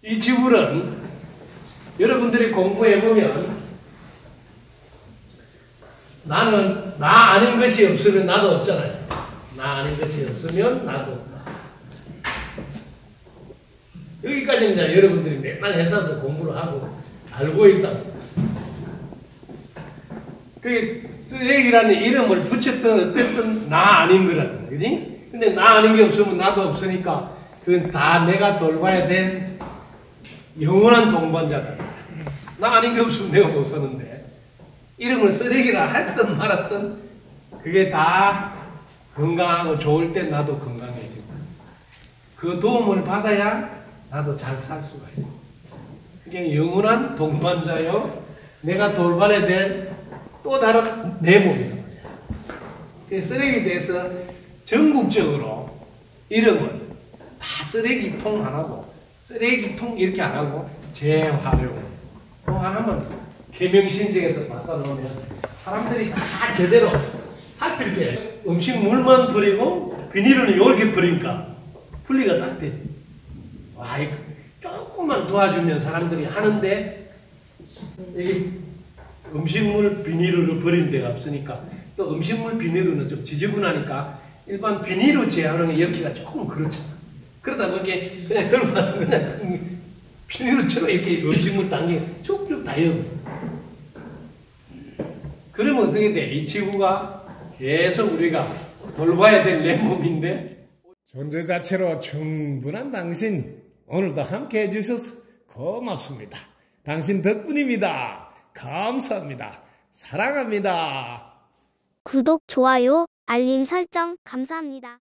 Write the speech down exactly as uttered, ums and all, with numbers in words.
이 지구는 여러분들이 공부해보면 나는 나 아는 것이 없으면 나도 없잖아요. 나 아는 것이 없으면 나도 없다. 여기까지는 이제 여러분들이 맨날 회사에서 공부를 하고 알고 있다. 그게 쓰레기라는 이름을 붙였던 어쨌든 나 아닌 거라잖아. 그지? 근데 나 아닌 게 없으면 나도 없으니까 그건 다 내가 돌봐야 된 영원한 동반자다. 나 아닌 게 없으면 내가 못 사는데 이름을 쓰레기라 했든 말았든 그게 다 건강하고 좋을 때 나도 건강해지고 그 도움을 받아야 나도 잘 살 수가 있고 그게 영원한 동반자요. 내가 돌봐야 될 또 다른 내 몸이란 말이야. 쓰레기에 대해서 전국적으로 이름을 다 쓰레기통 안 하고 쓰레기통 이렇게 안 하고 재활용 하면 계명신청에서 바꿔놓으면 사람들이 다 제대로 살필 게 음식물만 버리고 비닐은 이렇게 버리니까 분리가 딱 되지. 와, 이거 조금만 도와주면 사람들이 하는데 이게 음식물 비닐로 버리는 데가 없으니까 또 음식물 비닐로는 좀 지저분하니까 일반 비닐로 재활용에 엮기가 조금 그렇잖아. 그러다 보니 그냥 들고 와서 그냥 비닐로 쳐서 이렇게 음식물 당겨 쭉쭉 다 엮어. 그러면 어떻게 돼? 이 지구가 계속 우리가 돌봐야 될 내 몸인데 존재 자체로 충분한 당신 오늘도 함께 해주셔서 고맙습니다. 당신 덕분입니다. 감사합니다. 사랑합니다. 구독, 좋아요, 알림 설정 감사합니다.